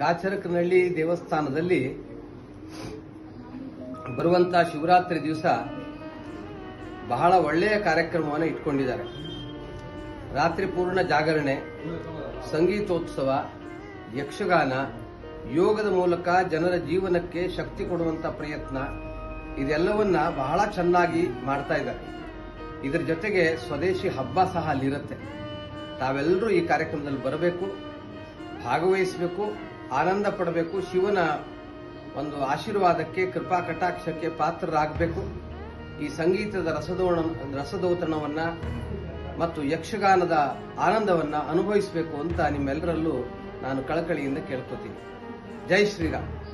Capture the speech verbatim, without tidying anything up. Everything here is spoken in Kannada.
ಕಾಚರಕನಹಳ್ಳಿ ದೇವಸ್ಥಾನದಲ್ಲಿ ಬರುವಂತ ಶಿವರಾತ್ರಿ ದಿವಸ ಬಹಳ ಒಳ್ಳೆಯ ಕಾರ್ಯಕ್ರಮವನ್ನು ಇಟ್ಕೊಂಡಿದ್ದಾರೆ. ರಾತ್ರಿ ಪೂರ್ಣ ಜಾಗರಣೆ, ಸಂಗೀತೋತ್ಸವ, ಯಕ್ಷಗಾನ, ಯೋಗದ ಮೂಲಕ ಜನರ ಜೀವನಕ್ಕೆ ಶಕ್ತಿ ಕೊಡುವಂತ ಪ್ರಯತ್ನ, ಇದೆಲ್ಲವನ್ನ ಬಹಳ ಚೆನ್ನಾಗಿ ಮಾಡ್ತಾ ಇದ್ದಾರೆ. ಇದರ ಜೊತೆಗೆ ಸ್ವದೇಶಿ ಹಬ್ಬ ಸಹ ಅಲ್ಲಿರುತ್ತೆ. ತಾವೆಲ್ಲರೂ ಈ ಕಾರ್ಯಕ್ರಮದಲ್ಲಿ ಬರಬೇಕು, ಭಾಗವಹಿಸಬೇಕು, ಆನಂದ ಪಡಬೇಕು, ಶಿವನ ಒಂದು ಆಶೀರ್ವಾದಕ್ಕೆ, ಕೃಪಾ ಕಟಾಕ್ಷಕ್ಕೆ ಪಾತ್ರರಾಗಬೇಕು. ಈ ಸಂಗೀತದ ರಸದೋಣ ರಸದೌತಣವನ್ನ ಮತ್ತು ಯಕ್ಷಗಾನದ ಆನಂದವನ್ನ ಅನುಭವಿಸಬೇಕು ಅಂತ ನಿಮ್ಮೆಲ್ಲರಲ್ಲೂ ನಾನು ಕಳಕಳಿಯಿಂದ ಕೇಳ್ಕೊತೀನಿ. ಜೈ ಶ್ರೀರಾಮ್.